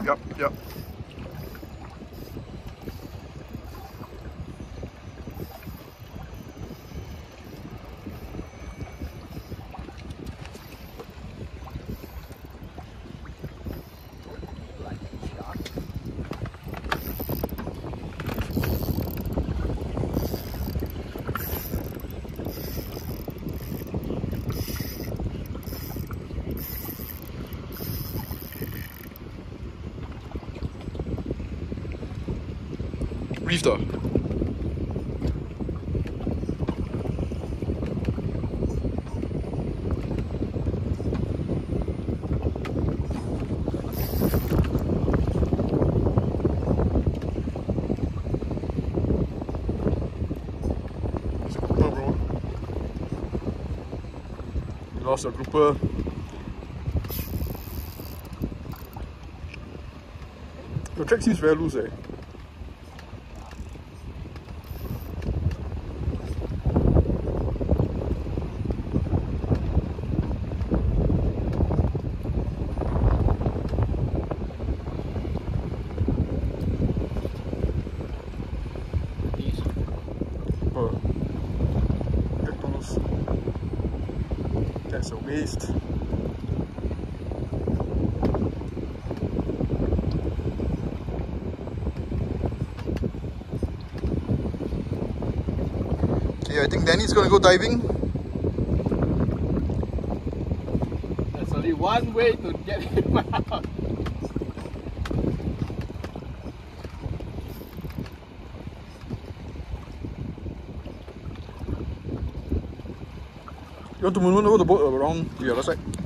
Yep. Reef da. There's a grouper, bro. We lost a grouper. The track seems very loose, eh? That's a waste. Okay, I think Danny's gonna go diving. There's only one way to get him out. You want to maneuver the boat around the other side?